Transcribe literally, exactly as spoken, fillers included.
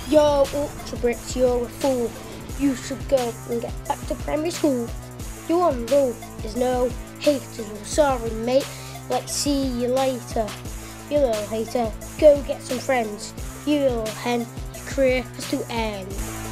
Yo, Ultra Bricks, you're a fool. You should go and get back to primary school. Your one rule is no haters. Well, sorry, mate. Let's see you later. You little hater, go get some friends. You little hen, your career has to end.